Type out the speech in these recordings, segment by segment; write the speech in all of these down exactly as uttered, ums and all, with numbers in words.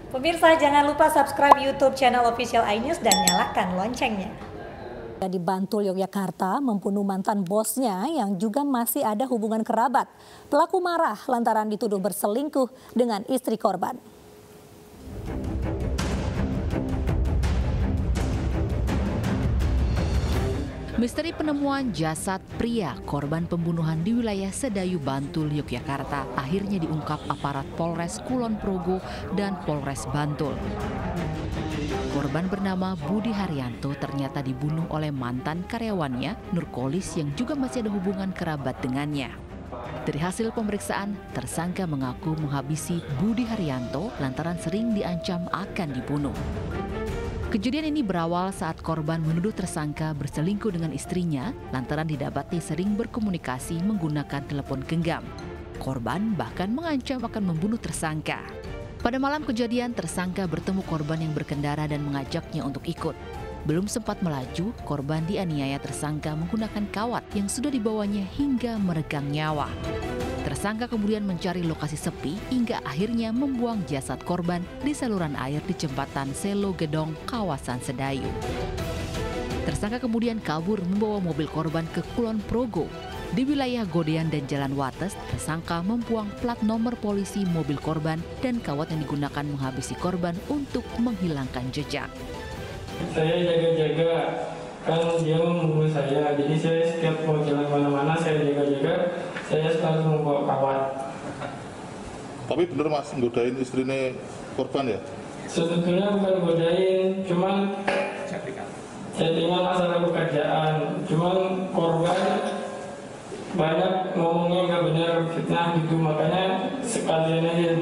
Pemirsa, jangan lupa subscribe YouTube channel Official iNews dan nyalakan loncengnya. Di Bantul, Yogyakarta, membunuh mantan bosnya yang juga masih ada hubungan kerabat. Pelaku marah lantaran dituduh berselingkuh dengan istri korban. Misteri penemuan jasad pria korban pembunuhan di wilayah Sedayu, Bantul, Yogyakarta akhirnya diungkap aparat Polres Kulon Progo dan Polres Bantul. Korban bernama Budi Haryanto ternyata dibunuh oleh mantan karyawannya, Nurkolis, yang juga masih ada hubungan kerabat dengannya. Dari hasil pemeriksaan, tersangka mengaku menghabisi Budi Haryanto lantaran sering diancam akan dibunuh. Kejadian ini berawal saat korban menuduh tersangka berselingkuh dengan istrinya lantaran didapati sering berkomunikasi menggunakan telepon genggam. Korban bahkan mengancam akan membunuh tersangka. Pada malam kejadian, tersangka bertemu korban yang berkendara dan mengajaknya untuk ikut. Belum sempat melaju, korban dianiaya tersangka menggunakan kawat yang sudah dibawanya hingga meregang nyawa. Tersangka kemudian mencari lokasi sepi hingga akhirnya membuang jasad korban di saluran air di jembatan Selo Gedong, kawasan Sedayu. Tersangka kemudian kabur membawa mobil korban ke Kulon Progo. Di wilayah Godean dan Jalan Wates, tersangka membuang plat nomor polisi mobil korban dan kawat yang digunakan menghabisi korban untuk menghilangkan jejak. Saya jaga-jaga, kan dia membunuh saya, jadi saya setiap mau jalan mana-mana saya jaga-jaga, saya selalu membawa kawat. Tapi bener mas, godain istrinya korban ya? Sebetulnya bukan godain, cuman settingan masalah pekerjaan, cuman korban banyak ngomongnya nggak benar, fitnah gitu, makanya sekalian aja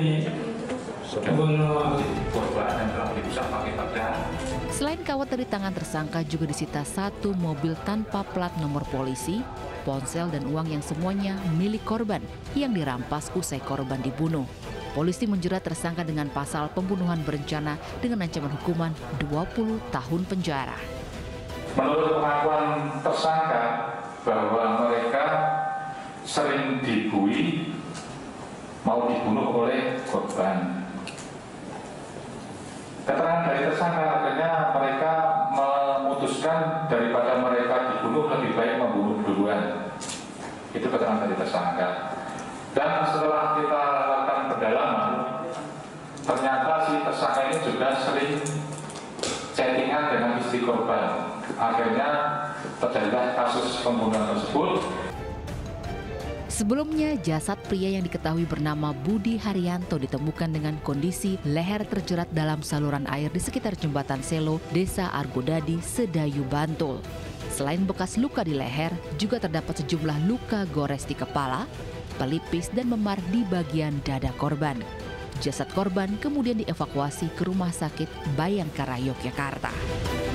dibunuh. Korban yang telah dirusak pakai pedang. Selain kawat dari tangan tersangka juga disita satu mobil tanpa plat nomor polisi, ponsel dan uang yang semuanya milik korban yang dirampas usai korban dibunuh. Polisi menjerat tersangka dengan pasal pembunuhan berencana dengan ancaman hukuman dua puluh tahun penjara. Menurut pengakuan tersangka bahwa mereka sering dibui mau dibunuh oleh korban. Keterangan dari tersangka akhirnya mereka memutuskan daripada mereka dibunuh lebih baik membunuh duluan. Itu keterangan dari tersangka. Dan setelah kita lakukan pendalaman, ternyata si tersangka ini juga sering chattingan dengan istri korban. Akhirnya terjadilah kasus pembunuhan tersebut. Sebelumnya, jasad pria yang diketahui bernama Budi Haryanto ditemukan dengan kondisi leher terjerat dalam saluran air di sekitar jembatan Selo, Desa Argodadi, Sedayu, Bantul. Selain bekas luka di leher, juga terdapat sejumlah luka gores di kepala, pelipis, dan memar di bagian dada korban. Jasad korban kemudian dievakuasi ke Rumah Sakit Bayangkara, Yogyakarta.